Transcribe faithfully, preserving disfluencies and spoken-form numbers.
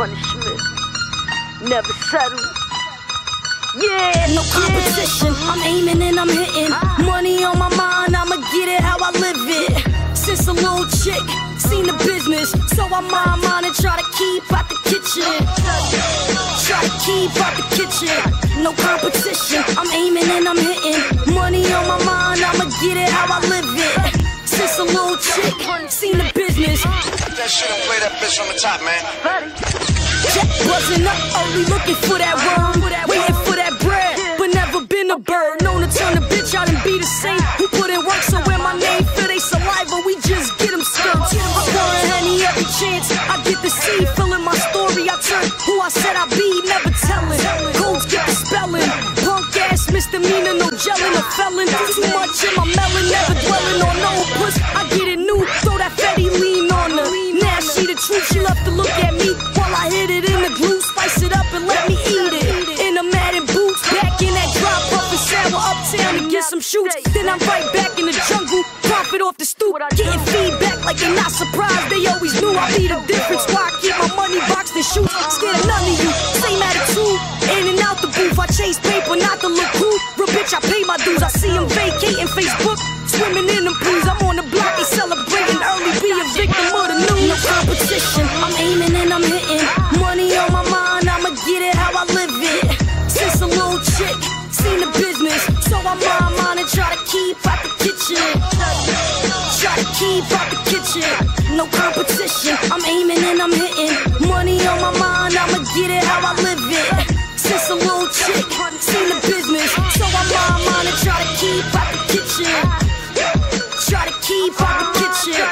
punishment. Never settle. Yeah, no competition. I'm aiming and I'm hitting. Money on my mind, I'ma get it how I live it. Since a little chick, seen the business, so I mind mine and try to keep out the kitchen. Try to keep out the kitchen. No competition. I'm aiming and I'm hitting. Money on my mind, I'ma get it how I live it. Since a little chick, seen the business. That shit and play that bitch on the top, man. Jack buzzing up early, looking for that worm, waiting for that bread, but never been a bird. Known to turn a bitch out and be the same. Who put in work, so when my name feel they saliva, we just get them skirts. I'm pouring Henny every chance I get to see, filling my story. I turn who I said I be, never telling. Codes get the spelling. Punk ass misdemeanor, no gelling, a felon. Too much in my melon, never dwelling on no puss. I get it new, throw that fatty lean on her. Now she the truth, she love to look at me while I hit it in the glue, spice it up and let me eat it. In the Madden boots, back in that drop up and sour uptown to get some shoots. Then I'm right back in the jungle, profit off the stoop, getting feedback like they're not surprised. They always knew I'd be the difference. Why I keep my money boxed and shoot, scared of none of you. Same attitude, in and out the booth. I chase paper, not to look cool. Real bitch, I pay my dues. I see them vacating Facebook, swimming in them pools. I'm on the block, they celebrating early, be a victim of the news. No competition, I'm aiming and I'm hitting. Money on my mind, I'ma get it how I live it. Since a little chick, seen the business, so I mind mine and try to keep out the kitchen. Try to keep out the kitchen. No competition, I'm aiming and I'm hitting. Money on my mind, I'ma get it how I live it. Since a little chick, seen the business, so I mind mine and try to keep out the kitchen. Try to keep out the kitchen.